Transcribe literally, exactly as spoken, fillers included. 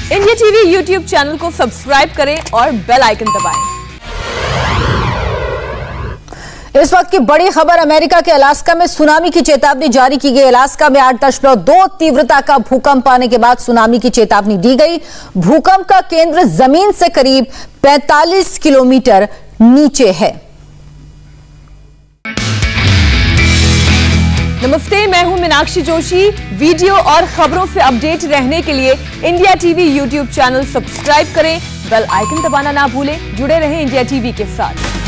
India TV YouTube channel को subscribe करें और बेल आइकन दबाएं। इस वक्त की बड़ी खबर, अमेरिका के अलास्का में सुनामी की चेतावनी जारी की गई। अलास्का में आठ दशमलव दो तीव्रता का भूकंप आने के बाद सुनामी की चेतावनी दी गई। भूकंप का केंद्र जमीन से करीब पैंतालीस किलोमीटर नीचे है। नमस्ते, मैं हूं मीनाक्षी जोशी। वीडियो और खबरों से अपडेट रहने के लिए India TV YouTube channel subscribe करें, बेल आइकन दबाना ना भूलें। जुड़े रहें इंडिया टीवी के साथ।